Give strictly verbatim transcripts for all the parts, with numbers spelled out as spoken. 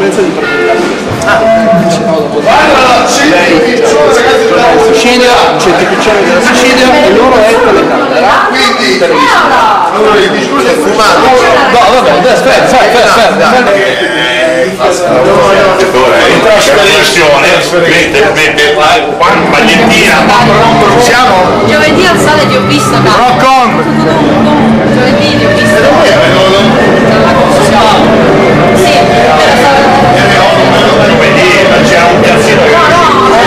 differenza di profondità. Ah, lei della Sicilia, certificazione della Sicilia e loro è telecamera. Quindi allora il discorso è fumato. No, vabbè, aspetta, aspetta, aspetta. In trasferzione, mette qua magliettina. Siamo? Giovedì al sale ti ho visto, Rock on! Giovedì ti ho visto. Dalla commissione. Sì, Giovedì c'è un piazzino.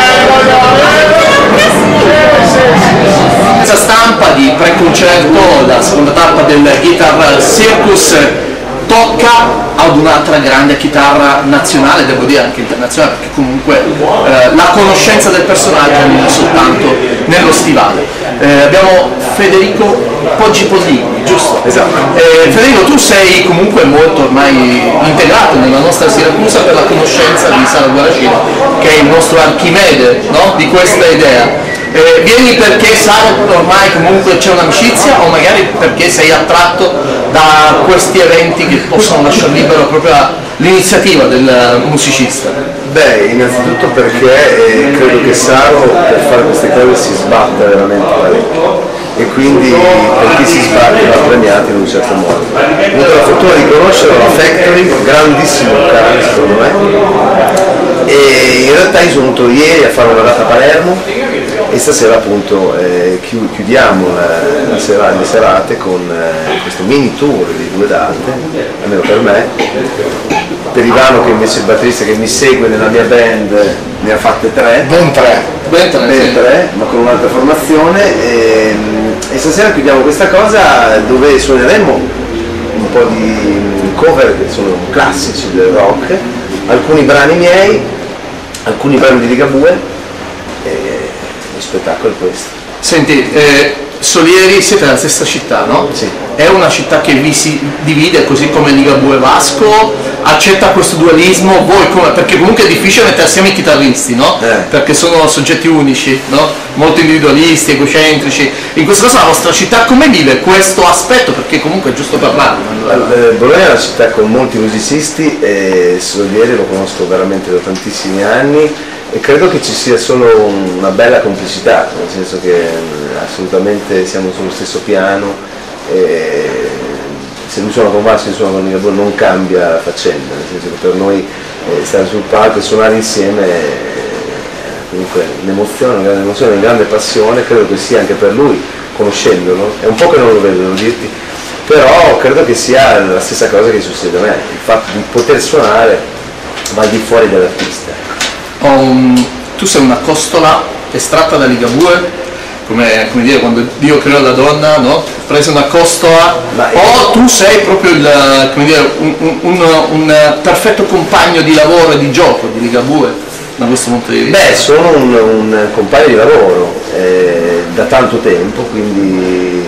Questa stampa di pre-concerto, la seconda tappa del Guitar Circus, tocca ad un'altra grande chitarra nazionale, devo dire anche internazionale, perché comunque eh, la conoscenza del personaggio non è soltanto nello stivale. Eh, abbiamo Federico Poggi Pollini, giusto? Esatto. Eh, Federico, tu sei comunque molto ormai integrato nella nostra Siracusa per la conoscenza di Saro Guaracino, che è il nostro Archimede, no? Di questa idea. Eh, vieni perché Saro ormai comunque c'è un'amicizia o magari perché sei attratto da questi eventi che possono lasciare libero proprio l'iniziativa del musicista? Beh, innanzitutto perché eh, credo che Saro per fare queste cose si sbatta veramente parecchio e quindi per chi si sbatte va premiato in un certo modo. Ho avuto la fortuna di conoscerlo alla Factory, grandissimo locale secondo me, e in realtà io sono venuto ieri a fare una data a Palermo e stasera appunto eh, chiudiamo la, la sera, le serate con eh, questo mini tour di due date, almeno per me. Per Ivano, che invece è il batterista che mi segue nella mia band, ne ha fatte tre, Ben tre, ben tre, ben sì. tre ma con un'altra formazione, e, e stasera chiudiamo questa cosa dove suoneremo un po' di cover che sono classici del rock, alcuni brani miei, alcuni brani di Ligabue. Lo spettacolo è questo. Senti, eh, Solieri siete nella stessa città, no? Sì. È una città che vi si divide così come Ligabue e Vasco, accetta questo dualismo, voi come, perché comunque è difficile mettere assieme i chitarristi, no? Eh. Perché sono soggetti unici, no? Molto individualisti, egocentrici. In questo caso la vostra città come vive questo aspetto? Perché comunque è giusto parlarne. Eh, Bologna è una città con molti musicisti e Solieri lo conosco veramente da tantissimi anni e credo che ci sia solo una bella complicità, nel senso che assolutamente siamo sullo stesso piano e se lui suona con Vasco e suona con Ligabue non cambia la faccenda, nel senso che per noi eh, stare sul palco e suonare insieme è comunque un'emozione, una grande emozione, una grande passione, credo che sia anche per lui, conoscendolo, è un po' che non lo vedo, devo dirti, però credo che sia la stessa cosa che succede a me, il fatto di poter suonare va al di fuori dell'artista. Um, tu sei una costola estratta da Ligabue, come, come dire quando Dio creò la donna, no? Prese una costola, Ma o io... tu sei proprio il, come dire, un, un, un, un perfetto compagno di lavoro e di gioco di Ligabue da questo punto di vista? Beh, sono un, un compagno di lavoro eh, da tanto tempo, quindi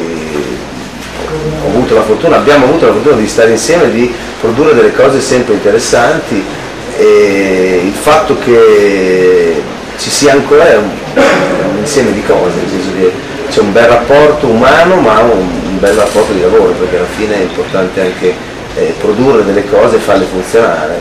ho avuto la fortuna, abbiamo avuto la fortuna di stare insieme e di produrre delle cose sempre interessanti. E il fatto che ci sia ancora è un, un insieme di cose, nel senso che c'è un bel rapporto umano ma un, un bel rapporto di lavoro, perché alla fine è importante anche eh, produrre delle cose e farle funzionare.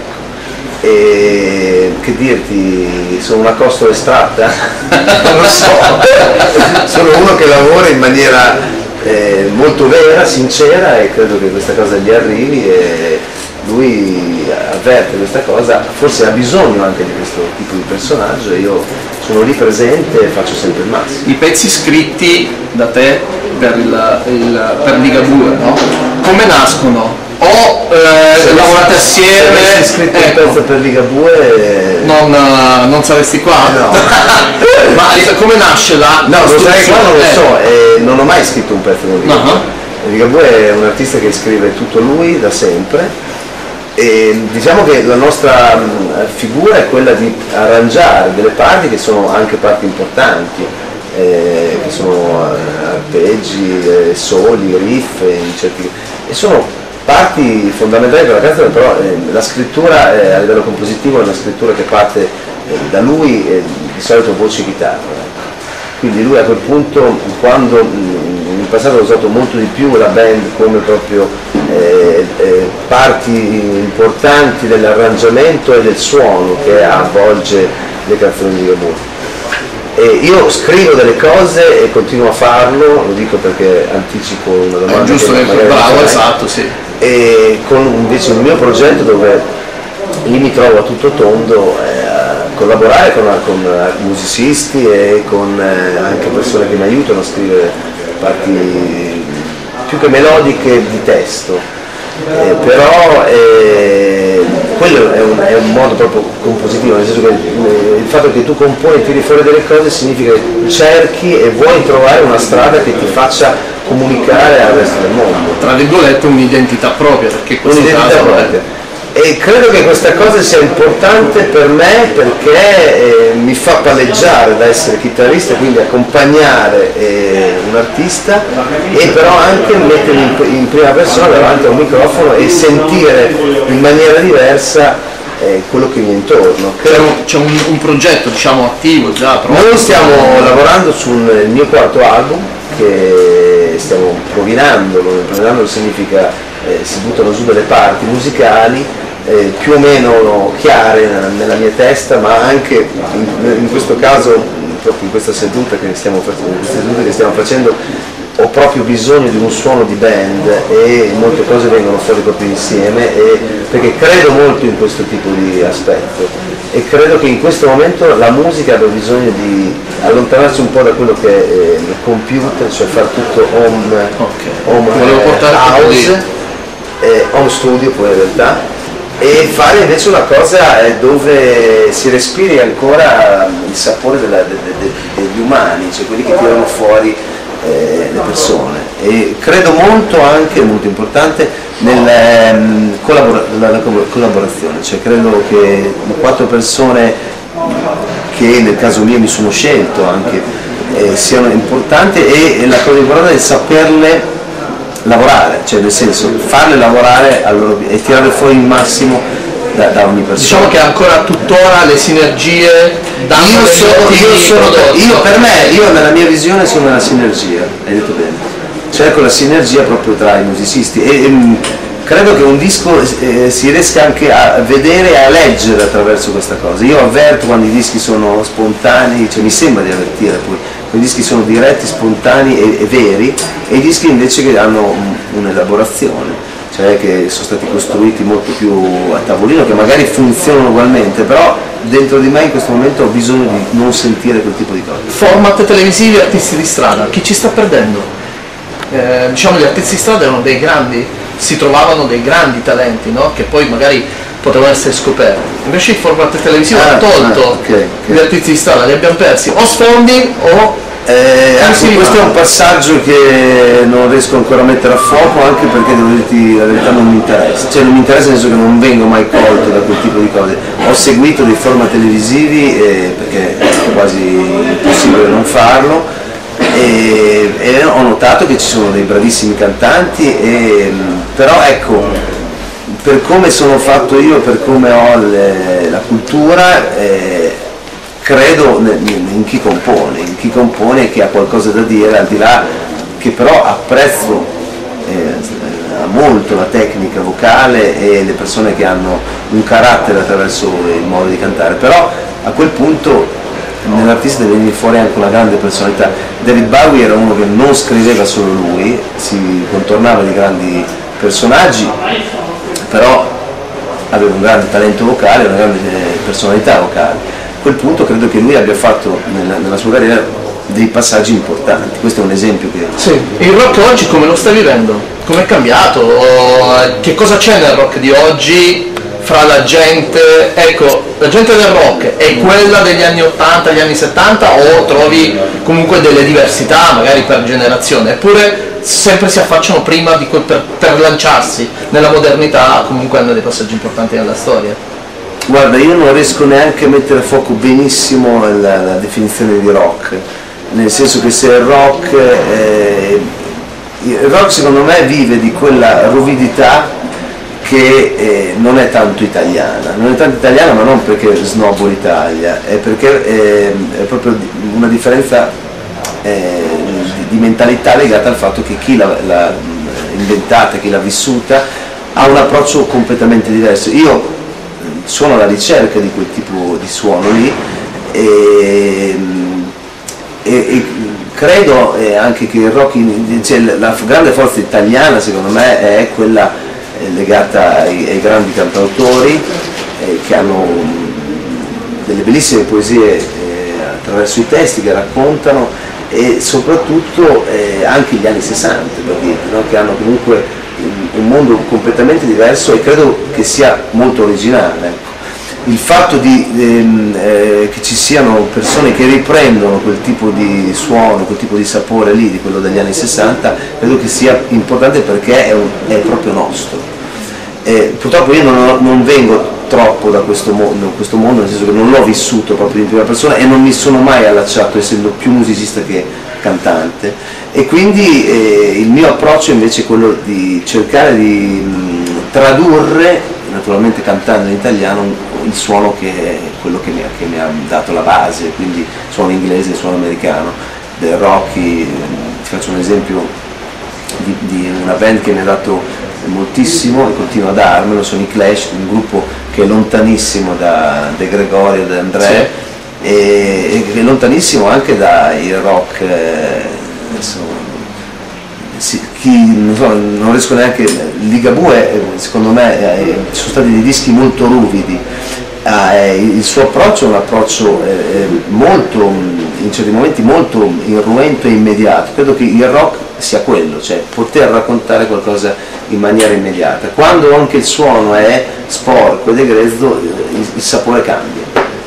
E che dirti, sono una costola estratta? Non lo so, sono uno che lavora in maniera eh, molto vera, sincera e credo che questa cosa gli arrivi e lui avverte questa cosa, forse ha bisogno anche di questo tipo di personaggio e io sono lì presente e faccio sempre il massimo. I pezzi scritti da te per, il, il, per Ligabue, no? Come nascono? O eh, lavorate assieme? Se avessi scritto ecco, un pezzo per Ligabue non, non saresti qua? No. Ma come nasce la No, lo sai qua non lo eh. so, eh, non ho mai scritto un pezzo con Ligabue. Uh-huh. Ligabue è un artista che scrive tutto lui da sempre. E diciamo che la nostra mh, figura è quella di arrangiare delle parti che sono anche parti importanti, eh, che sono eh, arpeggi, eh, soli, riff, eh, in certi, e sono parti fondamentali per la canzone, però eh, la scrittura eh, a livello compositivo è una scrittura che parte eh, da lui, eh, di solito voce e chitarra. Quindi lui a quel punto, quando mh, in passato ha usato molto di più la band come proprio eh, eh, eh, parti importanti dell'arrangiamento e del suono che avvolge le canzoni di Ligabue. E io scrivo delle cose e continuo a farlo, lo dico perché anticipo una domanda. È giusto che magari bravo, non esatto, sì. E con invece un mio progetto dove lì mi trovo a tutto tondo eh, a collaborare con, con musicisti e con eh, anche persone che mi aiutano a scrivere parti più che melodiche di testo, eh, però eh, quello è un, è un modo proprio compositivo, nel senso che eh, il fatto che tu componi e tiri fuori delle cose significa che cerchi e vuoi trovare una strada che ti faccia comunicare al resto del mondo. Tra virgolette un'identità propria, perché in questo Un'identità caso propria. E credo che questa cosa sia importante per me perché eh, mi fa palleggiare da essere chitarrista, quindi accompagnare eh, un artista e però anche mettermi in, in prima persona davanti a un microfono e sentire in maniera diversa eh, quello che mi è intorno. c'è, un, c'è un, un progetto, diciamo, attivo già proprio. Noi stiamo lavorando sul mio quarto album che stiamo provinando, provinando significa eh, si buttano giù delle parti musicali eh, più o meno chiare nella, nella mia testa, ma anche in, in questo caso, proprio in questa seduta che stiamo, in queste sedute che stiamo facendo, ho proprio bisogno di un suono di band e molte cose vengono fuori proprio insieme, e, perché credo molto in questo tipo di aspetto e credo che in questo momento la musica abbia bisogno di allontanarsi un po' da quello che è eh, il computer, cioè fare tutto home, Okay. home Volevo portare house, eh, home studio poi in realtà, e fare invece una cosa eh, dove si respiri ancora il sapore della, de, de, de, degli umani, cioè quelli che tirano fuori eh, le persone, e credo molto anche, molto importante, nella um, collabora- collaborazione, cioè credo che le quattro persone che nel caso mio mi sono scelto anche eh, siano importanti, e, e la cosa importante è saperle lavorare, cioè nel senso farle lavorare loro, e tirare fuori il massimo da, da ogni persona. Diciamo che ancora tuttora le sinergie danno io degli sono, ottimi io, sono, prodotti. io per me, io nella mia visione sono una sinergia, hai detto bene, cerco la sinergia proprio tra i musicisti e, e credo che un disco eh, si riesca anche a vedere e a leggere attraverso questa cosa. Io avverto quando i dischi sono spontanei, cioè mi sembra di avvertire poi, quei dischi sono diretti, spontanei e, e veri, e i dischi invece che hanno un'elaborazione, cioè che sono stati costruiti molto più a tavolino, che magari funzionano ugualmente, però dentro di me in questo momento ho bisogno di non sentire quel tipo di cose. Format televisivi e artisti di strada, chi ci sta perdendo? Eh, diciamo gli artisti di strada erano dei grandi, si trovavano dei grandi talenti, no? Che poi magari potevano essere scoperti. Invece il format televisivo Ah, ha tolto ah, okay, okay. gli artisti di strada, li abbiamo persi o sfondi o... Eh, anche questo è un passaggio che non riesco ancora a mettere a fuoco, anche perché devo dirti la verità, non mi interessa, cioè non mi interessa nel senso che non vengo mai colto da quel tipo di cose. Ho seguito dei format televisivi eh, perché è quasi impossibile non farlo, e, e ho notato che ci sono dei bravissimi cantanti, e, però ecco, per come sono fatto io, per come ho le, la cultura, eh, credo in chi compone, in chi compone e che ha qualcosa da dire, al di là che però apprezzo eh, molto la tecnica vocale e le persone che hanno un carattere attraverso il modo di cantare, però a quel punto nell'artista deve venire fuori anche una grande personalità. David Bowie era uno che non scriveva solo lui, si contornava di grandi personaggi, però aveva un grande talento vocale, una grande personalità vocale. A quel punto credo che lui abbia fatto nella, nella sua carriera dei passaggi importanti, questo è un esempio che... Sì. Il rock oggi come lo stai vivendo? Come è cambiato? O che cosa c'è nel rock di oggi fra la gente, ecco, la gente del rock è quella degli anni ottanta, gli anni settanta, o trovi comunque delle diversità magari per generazione, eppure sempre si affacciano prima di que- per, per lanciarsi nella modernità, comunque hanno dei passaggi importanti nella storia? Guarda, io non riesco neanche a mettere a fuoco benissimo la, la definizione di rock, nel senso che se il rock, eh, il rock secondo me vive di quella ruvidità che eh, non è tanto italiana, non è tanto italiana, ma non perché snobbo l'Italia, è perché eh, è proprio una differenza eh, di, di mentalità legata al fatto che chi l'ha, l'ha inventata, chi l'ha vissuta, ha un approccio completamente diverso. Io sono alla ricerca di quel tipo di suono lì e, e, e credo eh, anche che il rock, in, cioè, la grande forza italiana secondo me è quella eh, legata ai, ai grandi cantautori eh, che hanno delle bellissime poesie eh, attraverso i testi che raccontano, e soprattutto eh, anche gli anni sessanta, perché, no, che hanno comunque un mondo completamente diverso e credo che sia molto originale. Il fatto di, ehm, eh, che ci siano persone che riprendono quel tipo di suono, quel tipo di sapore lì, di quello degli anni sessanta, credo che sia importante perché è, un, è proprio nostro. Eh, purtroppo io non, ho, non vengo troppo da questo mondo, questo mondo, nel senso che non l'ho vissuto proprio in prima persona e non mi sono mai allacciato, essendo più musicista che cantante, e quindi eh, il mio approccio invece è quello di cercare di mh, tradurre, naturalmente cantando in italiano, il suono che è quello che mi, ha, che mi ha dato la base, quindi suono inglese, suono americano, del rock. Ti faccio un esempio di, di una band che mi ha dato moltissimo e continua a darmelo, sono i Clash, un gruppo che è lontanissimo da De Gregorio, da André, sì, e, e è lontanissimo anche dal rock, eh, adesso, sì, chi, non, so, non riesco neanche, Ligabue secondo me eh, ci sono stati dei dischi molto ruvidi, eh, il suo approccio è un approccio eh, molto, in certi momenti molto irruento e immediato. Credo che il rock sia quello, cioè poter raccontare qualcosa in maniera immediata. Quando anche il suono è sporco ed è grezzo, il, il sapore cambia.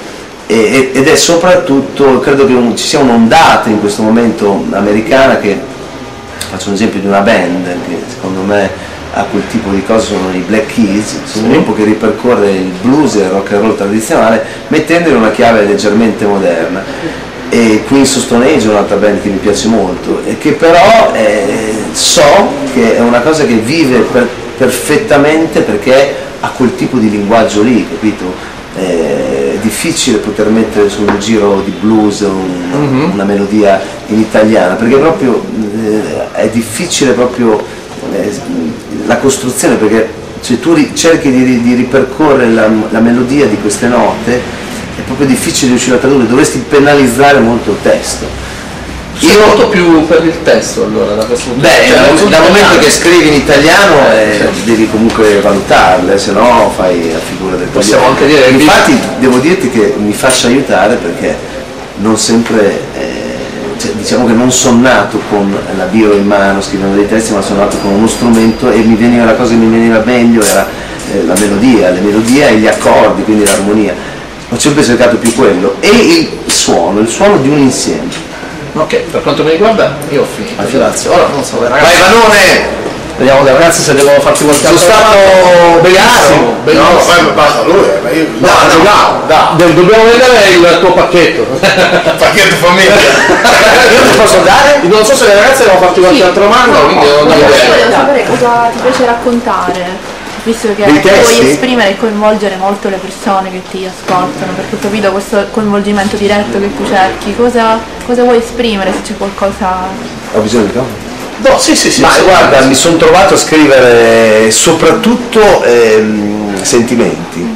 E, ed è soprattutto, credo che un, ci sia un'ondata in questo momento americana che, faccio un esempio di una band che secondo me ha quel tipo di cose, sono i Black Keys, sono un gruppo che ripercorre il blues e il rock and roll tradizionale mettendolo in una chiave leggermente moderna. E Queens of Stone Age è un'altra band che mi piace molto e che però eh, so che è una cosa che vive per, perfettamente perché ha quel tipo di linguaggio lì, capito? Eh, è difficile poter mettere su un giro di bluus un, mm-hmm. una melodia in italiano, perché proprio eh, è difficile proprio eh, la costruzione, perché se tu ri, cerchi di, di ripercorrere la, la melodia di queste note è proprio difficile riuscire a tradurre, dovresti penalizzare molto il testo. Io molto più per il testo allora da questo punto. Beh, cioè, dal momento che scrivi in italiano eh, certo. devi comunque valutarle, se no fai la figura del possiamo anche dire. Infatti devo dirti che mi faccio aiutare perché non sempre, eh, cioè, diciamo che non sono nato con la biro in mano scrivendo dei testi, ma sono nato con uno strumento e mi veniva, la cosa che mi veniva meglio era eh, la melodia, le melodie e gli accordi, quindi l'armonia. Ho sempre cercato più quello e il suono, il suono di un insieme. Ok, per quanto mi riguarda io ho finito. Ah, grazie. Ora non so, ragazzi. Vai Vanone! Vediamo dai ragazzi se devo farti qualche Sono altro. stato bellissimo, bellissimo. No, poi basta lui, ma io no, no, no, no. Do- dobbiamo vedere il tuo pacchetto. pacchetto famiglia. Io ti posso dare? Non so se le ragazze devono farti qualche Sì. altro domanda, No, quindi non io ho idea. volevo sapere cosa ti piace raccontare, visto che Dei testi? vuoi esprimere e coinvolgere molto le persone che ti ascoltano, perché ho capito questo coinvolgimento diretto che tu cerchi, cosa, cosa vuoi esprimere, se c'è qualcosa... Ho bisogno di cosa? No, sì, sì, sì. Ma sì, guarda, sì. mi sono trovato a scrivere soprattutto ehm, sentimenti.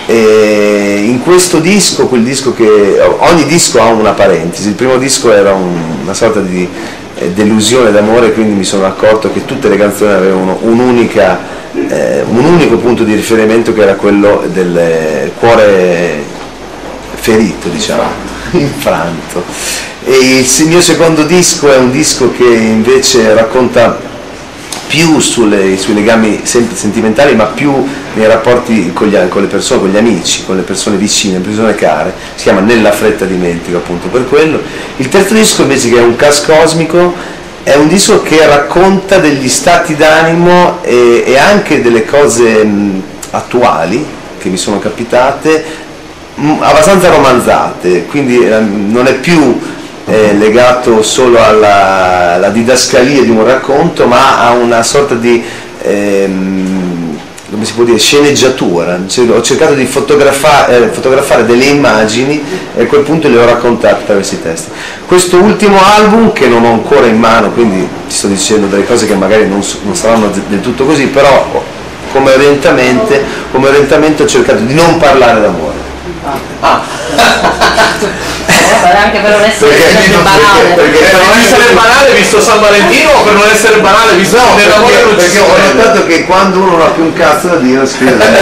E in questo disco, quel disco che ogni disco ha una parentesi, il primo disco era un, una sorta di eh, delusione d'amore, quindi mi sono accorto che tutte le canzoni avevano un'unica, eh, un unico punto di riferimento, che era quello del eh, cuore ferito, diciamo, infranto. E il mio secondo disco è un disco che invece racconta più sulle, sui legami sentimentali, ma più nei rapporti con, gli, con le persone, con gli amici, con le persone vicine, le persone care. Si chiama Nella fretta dimentico, appunto per quello. Il terzo disco invece, che è un Caos Cosmico, è un disco che racconta degli stati d'animo e, e anche delle cose mh, attuali che mi sono capitate, mh, abbastanza romanzate, quindi eh, non è più eh, legato solo alla, alla didascalia di un racconto, ma a una sorta di ehm, come si può dire, sceneggiatura. Ho cercato di fotografare, eh, fotografare delle immagini e a quel punto le ho raccontate attraverso i testi. Questo ultimo album, che non ho ancora in mano, quindi ti sto dicendo delle cose che magari non, non saranno del tutto così, però come orientamento, come orientamento ho cercato di non parlare d'amore. Ah. Anche per non essere Perché- banale. perché- Per non essere banale visto San Valentino o per non essere banale visto No, nell'amore perché, non ci perché si ho crede? notato che quando uno non ha più un cazzo da dire scrive da me.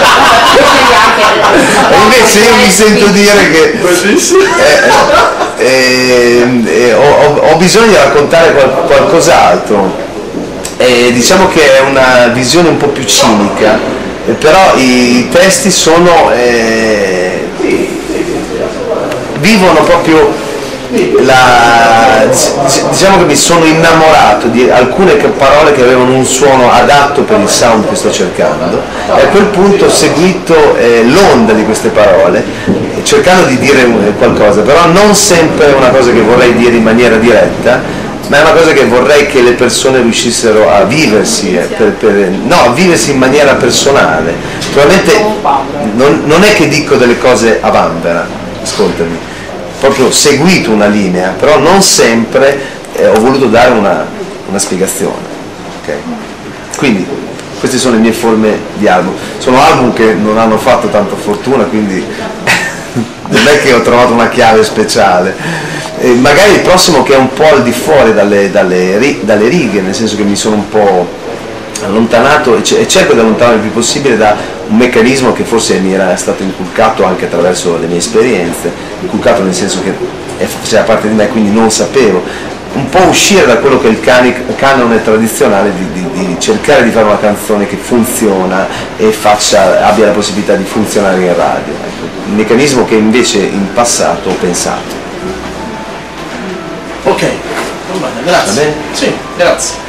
E invece io mi sento dire che eh, eh, eh, ho, ho- ho bisogno di raccontare qual- qualcos'altro. Eh, diciamo che è una visione un po' più cinica, eh, però i, i testi sono eh, vivono proprio la, diciamo che mi sono innamorato di alcune parole che avevano un suono adatto per il sound che sto cercando e a quel punto ho seguito eh, l'onda di queste parole cercando di dire qualcosa, però non sempre è una cosa che vorrei dire in maniera diretta, ma è una cosa che vorrei che le persone riuscissero a viversi, eh, per, per, no, a viversi in maniera personale. Naturalmente non, non è che dico delle cose a vanvera, ascoltami, proprio seguito una linea, però non sempre eh, ho voluto dare una, una spiegazione. Okay? Quindi queste sono le mie forme di album. Sono album che non hanno fatto tanta fortuna, quindi non è che ho trovato una chiave speciale. E magari il prossimo che è un po' al di fuori dalle, dalle, dalle righe, nel senso che mi sono un po' allontanato e cerco di allontanarmi il più possibile da un meccanismo che forse mi era stato inculcato anche attraverso le mie esperienze, inculcato nel senso che faceva parte di me, quindi non sapevo, un po' uscire da quello che è il cani- canone tradizionale di, di, di cercare di fare una canzone che funziona e faccia, abbia la possibilità di funzionare in radio, ecco. Un meccanismo che invece in passato ho pensato. Ok, va bene, grazie. Va bene? Sì, grazie.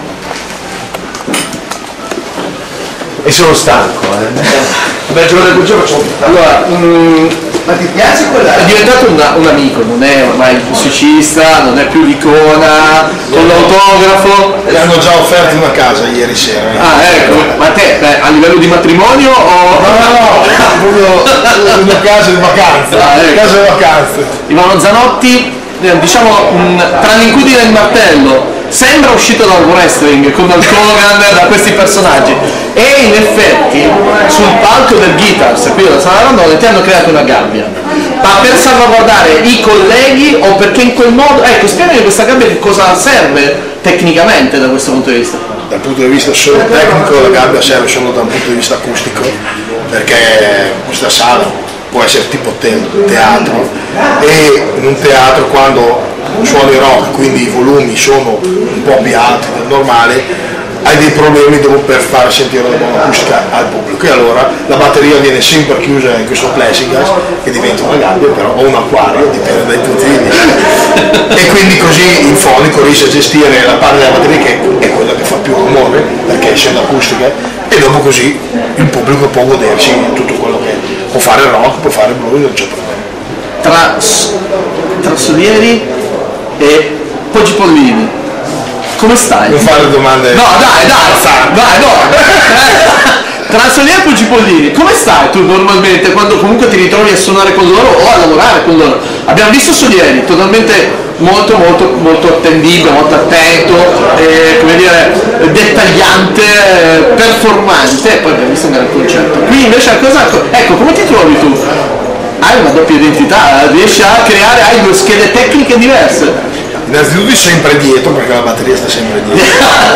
E sono stanco, eh. Vabbè, giorno del giorno facciamo. Allora, mm, Ma ti piace quella? è diventato un, un amico, non è ormai un musicista, non è più l'icona, con l'autografo. Gli hanno già offerto una casa ieri sera. Ah, ecco, ma te beh, a livello di matrimonio o. No, no, no, proprio una casa di vacanze. Ah, ecco. Casa di vacanze. Ivano Zanotti, eh, diciamo, mh, tra l'incudine e il martello, sembra uscito dal wrestling con Hulk Hogan, da questi personaggi, e in effetti sul palco del Guitars qui alla Sala Rondone ti hanno creato una gabbia, ma per salvaguardare i colleghi o perché in quel modo, ecco, spiegami questa gabbia che cosa serve tecnicamente da questo punto di vista. Dal punto di vista solo tecnico la gabbia serve solo dal punto di vista acustico, perché questa sala può essere tipo te- teatro e in un teatro quando suoni rock, quindi i volumi sono un po' più alti del normale, hai dei problemi per far sentire la buona acustica al pubblico, e allora la batteria viene sempre chiusa in questo plexiglass che diventa una gabbia, però, o un acquario, dipende dai punti di vista, e quindi così il fonico riesce a gestire la parte della batteria che è quella che fa più rumore, perché essendo acustica, e dopo così il pubblico può godersi tutto quello che può fare rock, può fare blues, non c'è problema. Tra, tra Solieri e Poggi Pollini, come stai? Non fare domande. No, dai, dai, dai, no. Tra Solieri e Poggi Pollini, come stai tu normalmente quando comunque ti ritrovi a suonare con loro o a lavorare con loro? Abbiamo visto Solieri totalmente molto molto molto attendibile, molto attento, eh, come dire, dettagliante, eh, performante, e poi abbiamo visto un gran concerto. Qui invece a cosa, ecco, come ti trovi tu? Hai una doppia identità, riesci a creare, hai due schede tecniche diverse. Innanzitutto sempre dietro, perché la batteria sta sempre dietro.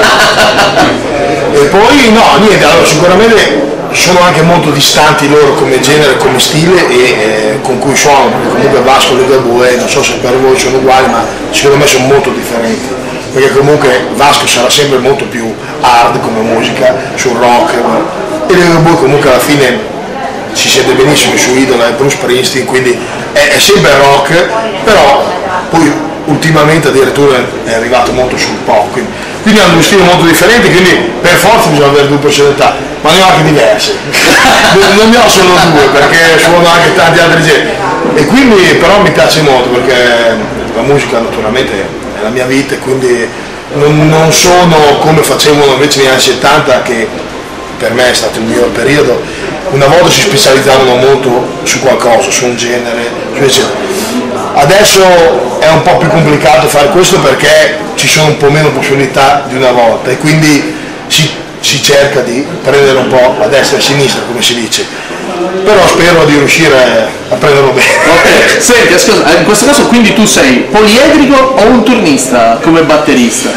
E poi no, niente, allora sicuramente sono anche molto distanti loro come genere, come stile e eh, con cui suonano, perché comunque Vasco e Ligabue, non so se per voi sono uguali, ma secondo me sono molto differenti, perché comunque Vasco sarà sempre molto più hard come musica, sul rock, e Ligabue comunque alla fine si sente benissimo, il suo idolo è Bruce Springsteen, quindi è, è sempre rock, però poi ultimamente addirittura è arrivato molto sul pop, quindi, quindi hanno due stili molto differenti, quindi per forza bisogna avere due personalità, ma ne ho anche diverse, non ne ho solo due perché suono anche tanti altri generi, e quindi però mi piace molto perché la musica naturalmente è la mia vita, e quindi non, non sono come facevano invece negli anni settanta, che per me è stato il miglior periodo. Una volta si specializzavano molto su qualcosa, su un genere, adesso è un po' più complicato fare questo perché ci sono un po' meno possibilità di una volta, e quindi si, si cerca di prendere un po' a destra e a sinistra, come si dice, però spero di riuscire a prenderlo bene. Ok, senti, scusa, in questo caso quindi tu sei poliedrico o un turnista come batterista?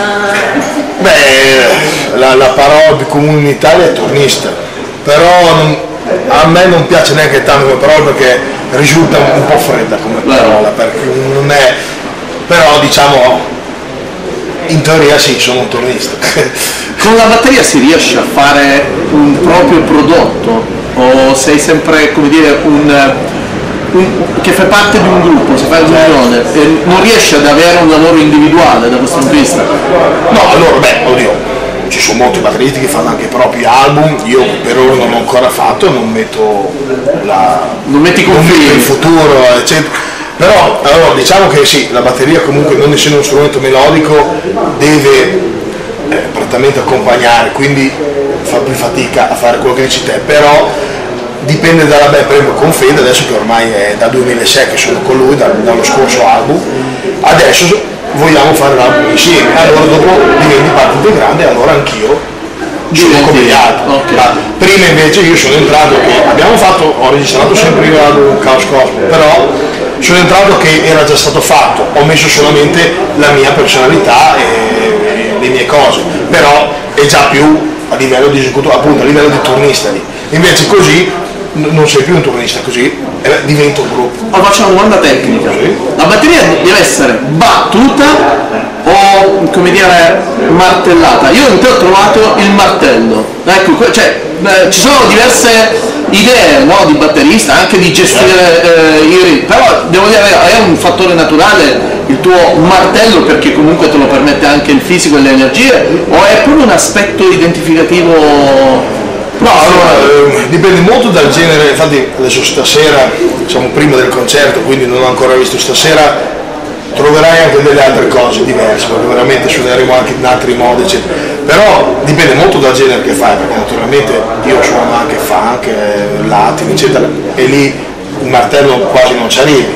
Beh, la, la parola più comune in Italia è turnista, però non, a me non piace neanche tanto come parola perché risulta un po' fredda come parola, perché non è, però diciamo in teoria sì, sono un turnista. Con la batteria si riesce a fare un proprio prodotto o sei sempre, come dire, un, un che fa parte di un gruppo, si fa un'unione e non riesci ad avere un lavoro individuale da questo punto di vista? No, allora, beh, oddio, ci sono molti batteristi che fanno anche i propri album, io per ora non l'ho ancora fatto, non metto la non metti non confini metto il futuro, eccetera. Però allora, diciamo che sì, la batteria comunque, non essendo uno strumento melodico, deve eh, praticamente accompagnare, quindi fa più fatica a fare quello che dici te, però dipende dalla band. Per esempio con Fede, adesso che ormai è dal duemilasei che sono con lui, dal, dallo scorso album, adesso vogliamo fare l'album insieme, allora dopo diventi parte integrante e allora anch'io sono come gli altri. Okay. Ma prima invece io sono entrato che abbiamo fatto, ho registrato sempre io l'album Chaos Cosmo, però sono entrato che era già stato fatto, ho messo solamente la mia personalità e, e le mie cose, però è già più a livello di esecutore, appunto a livello di turnista lì. Invece così non sei più un turnista, così eh, diventa un gruppo. Oh, faccio una domanda tecnica. Sì. La batteria deve essere battuta o, come dire, martellata? Io in te ho trovato il martello. Ecco, cioè, eh, ci sono diverse idee, no, di batterista, anche di gestire eh, i ritmi, però devo dire è un fattore naturale il tuo martello perché comunque te lo permette anche il fisico e le energie, o è proprio un aspetto identificativo? No, allora, eh, dipende molto dal genere, infatti adesso stasera, siamo prima del concerto, quindi non ho ancora visto stasera, troverai anche delle altre cose diverse, perché veramente suoneremo anche in altri modi, eccetera. Però dipende molto dal genere che fai, perché naturalmente io suono anche funk, eh, latino, eccetera, e lì il martello quasi non ci arrivi.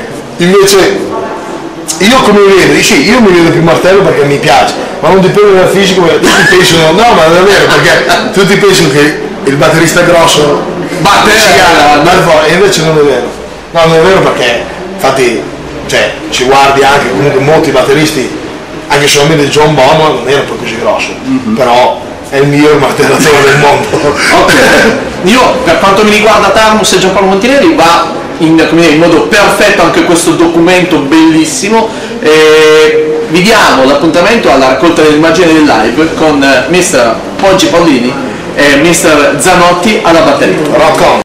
Invece io come mi vedo, sì, io mi vedo più martello perché mi piace, ma non dipende dal fisico, perché tutti pensano, no ma davvero, perché tutti pensano che il batterista grosso batte e invece non è vero. No, non è vero perché infatti cioè, ci guardi anche comunque molti batteristi, anche solamente John Bonham non era poi così grosso, mm-hmm. però è il miglior martellatore del mondo. Ok, io per quanto mi riguarda Tarmus e Giampaolo Montineri va in, come dire, in modo perfetto anche questo documento bellissimo. E vi diamo l'appuntamento alla raccolta delle immagini del live con mister Poggi Paolini e mister Zanotti alla batteria. Rock on!